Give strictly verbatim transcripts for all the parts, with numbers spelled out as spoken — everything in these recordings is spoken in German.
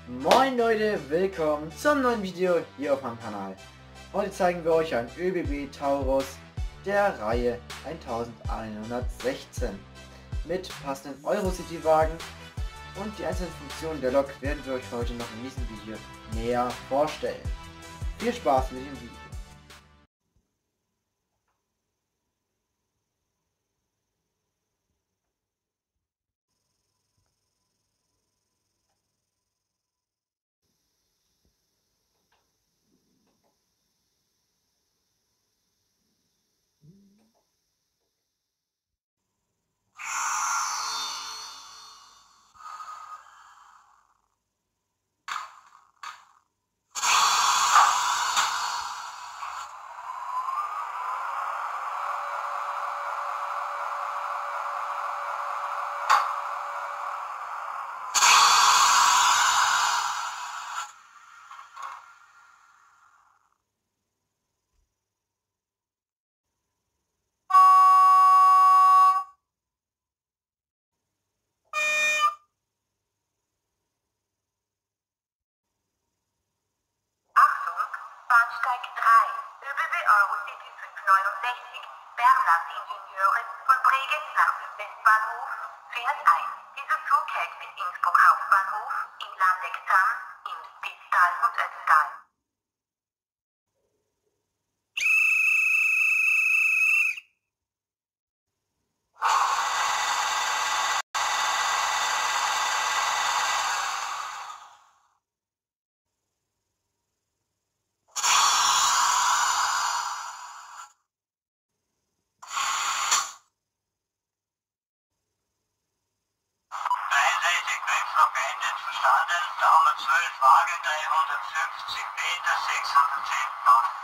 Moin Leute, willkommen zum neuen Video hier auf meinem Kanal. Heute zeigen wir euch ein ÖBB Taurus der Reihe elfhundertsechzehn mit passenden Eurocity-Wagen, und die einzelnen Funktionen der Lok werden wir euch heute noch in diesem Video näher vorstellen. Viel Spaß mit dem Video. Bahnsteig drei, ÖBB Eurocity fünfhundertneunundsechzig, Bernland-Ingenieure von Bregenz nach Südwestbahnhof, fährt ein. Dieser Zug hält bis Innsbruck Hauptbahnhof, in Landeck-Zamm, in Ditztal und Ötztal. Verstanden, Nummer zwölf Wagen dreihundertfünfzig Meter sechshundertzehn Tonnen.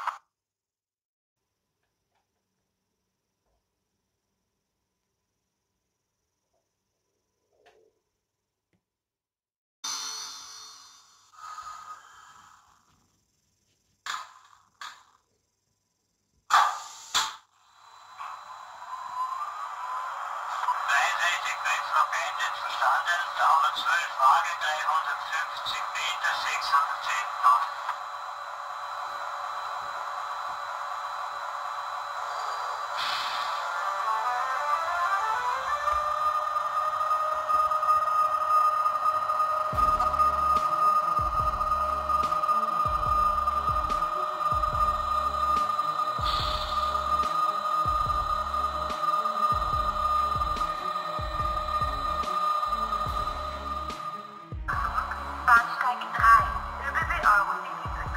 Verstanden, Nummer zwölf Wagen dreihundertfünfzig Meter sechshundertzehn Tonnen. Bahnsteig drei, ÖBB Eurocity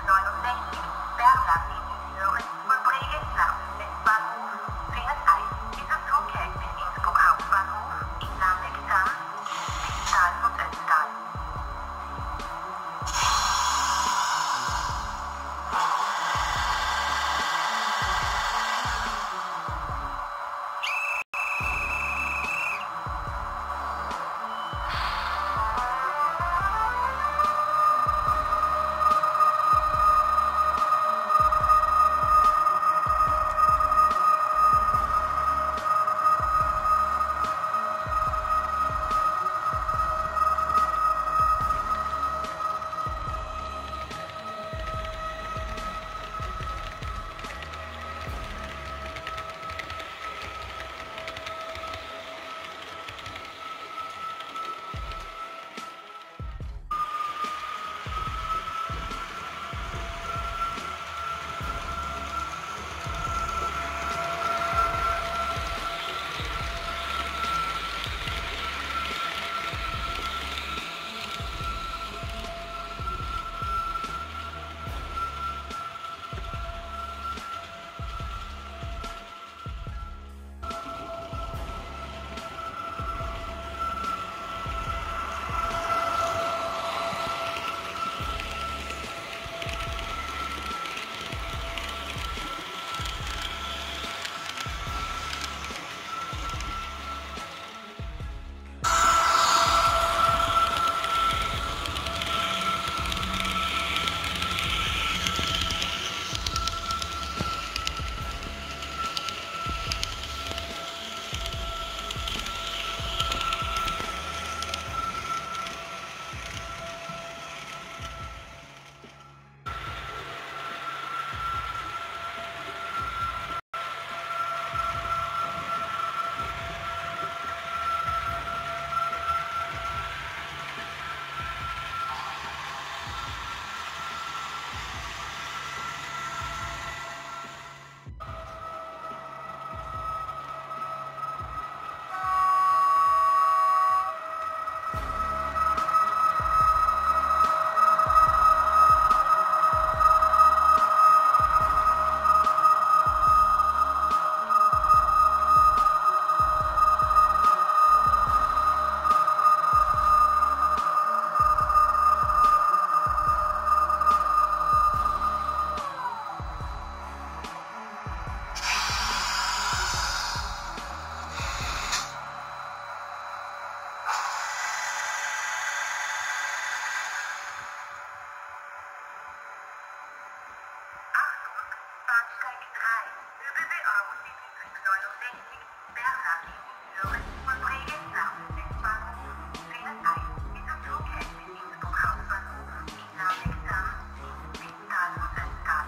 neunundsechzig Bernhard Ingenieure von Bregenz nach dem Westbahnhof. Fährt ein. Dieser Zug hält bis Innsbruck Hauptbahnhof. Ich nahme Examen in Witttal und Ötztal.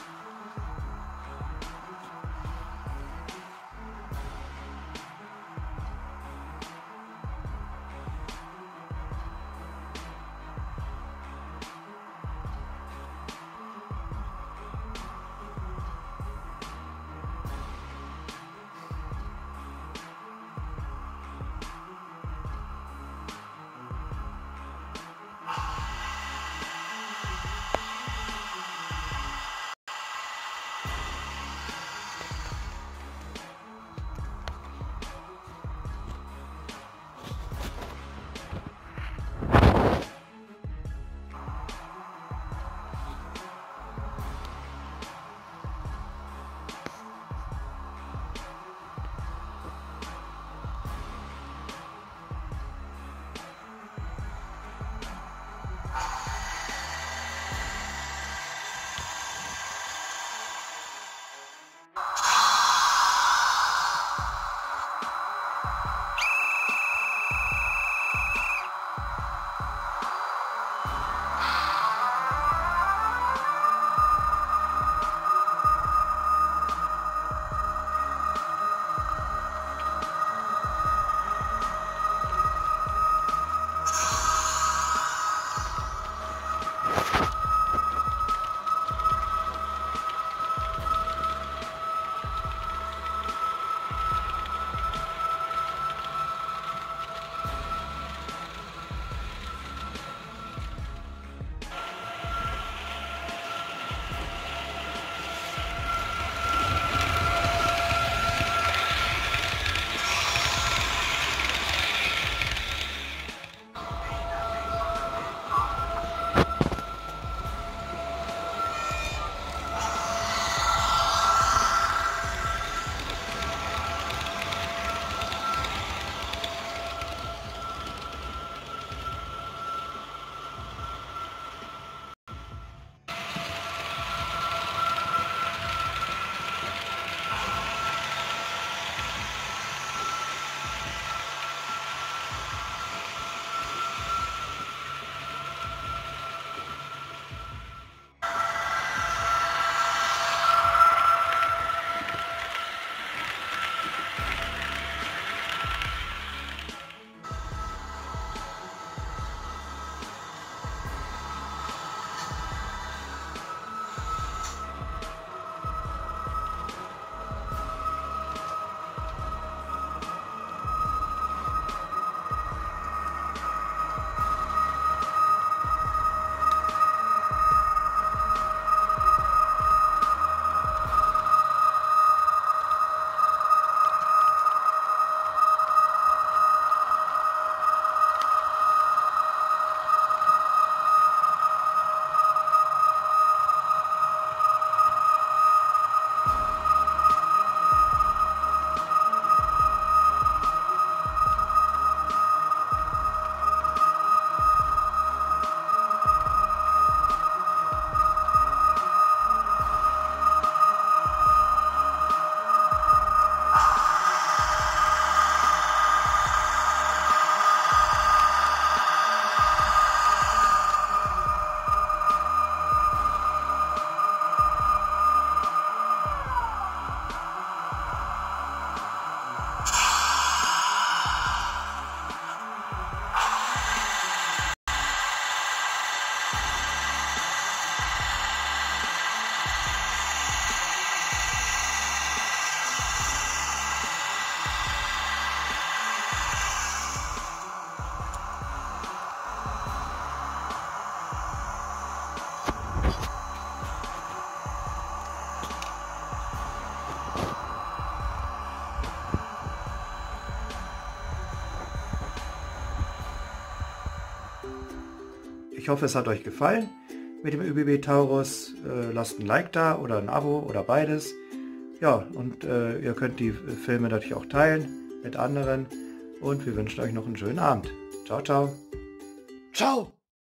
Ich hoffe, es hat euch gefallen mit dem ÖBB Taurus. Äh, lasst ein Like da oder ein Abo oder beides. Ja, und äh, ihr könnt die Filme natürlich auch teilen mit anderen. Und wir wünschen euch noch einen schönen Abend. Ciao, ciao. Ciao!